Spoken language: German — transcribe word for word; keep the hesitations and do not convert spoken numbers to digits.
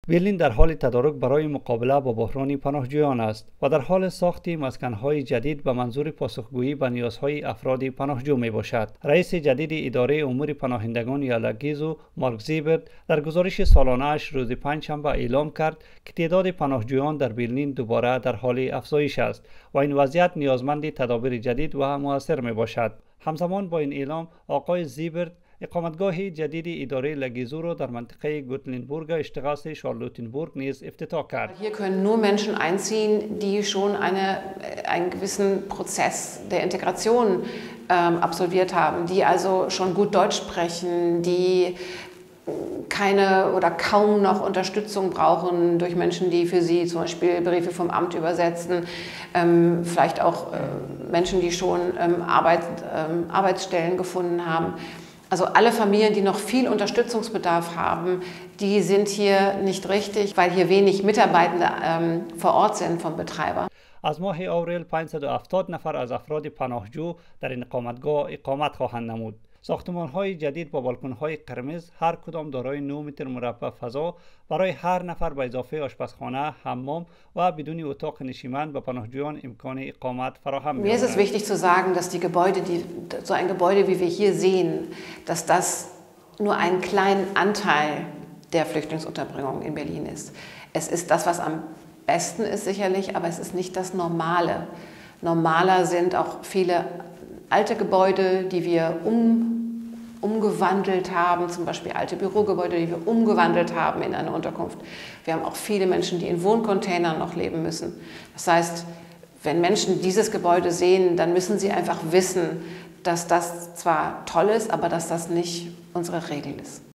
برلین در حال تدارک برای مقابله با بحران پناهجویان است و در حال ساخت مسکن‌های جدید به منظور پاسخگویی به نیازهای افراد پناهجو می باشد. رئیس جدید اداره امور پناهندگان یالگیزو مارک زیبرت در گزارش سالانه اش روز پنجشنبه اعلام کرد که تعداد پناهجویان در برلین دوباره در حال افزایش است و این وضعیت نیازمند تدابیر جدید و مؤثر می باشد. همزمان با این اعلام آقای زیبرت اقامتگاه جدید اداره لگیزو را در منطقه گوتلینبورگ اشتغاث شارلوتنبورگ نیز افتتاح کرد. Hier können nur Menschen einziehen, die schon eine, einen gewissen Prozess der Integration ähm, absolviert haben, die also schon gut Deutsch sprechen, die keine oder kaum noch Unterstützung brauchen durch Menschen, die für sie zum Beispiel Briefe vom Amt übersetzen, ähm, vielleicht auch äh, Menschen, die schon ähm, Arbeit, ähm, Arbeitsstellen gefunden haben. Also alle Familien, die noch viel Unterstützungsbedarf haben, die sind hier nicht richtig, weil hier wenig Mitarbeitende ähm, vor Ort sind vom Betreiber. از ماه آوریل پانصد و هفتاد نفر از افراد پناهجو در این اقامتگاه اقامت خواهند نمود. ساختمان‌های جدید با بالکن‌های قرمز هر کدام دارای نه متر مربع فضا برای هر نفر به اضافه آشپزخانه، حمام و بدون اتاق نشیمن به پناهجویان امکان اقامت فراهم می‌کنند. Mir ist es wichtig zu sagen, dass die Gebäude, die, so ein Gebäude wie wir hier sehen, dass das nur einen kleinen Anteil der Flüchtlingsunterbringung in Berlin ist. Es ist das, was am besten ist sicherlich, aber es ist nicht das Normale. Normaler sind auch viele alte Gebäude, die wir um, umgewandelt haben, zum Beispiel alte Bürogebäude, die wir umgewandelt haben in eine Unterkunft. Wir haben auch viele Menschen, die in Wohncontainern noch leben müssen. Das heißt, wenn Menschen dieses Gebäude sehen, dann müssen sie einfach wissen, dass das zwar toll ist, aber dass das nicht unsere Regel ist.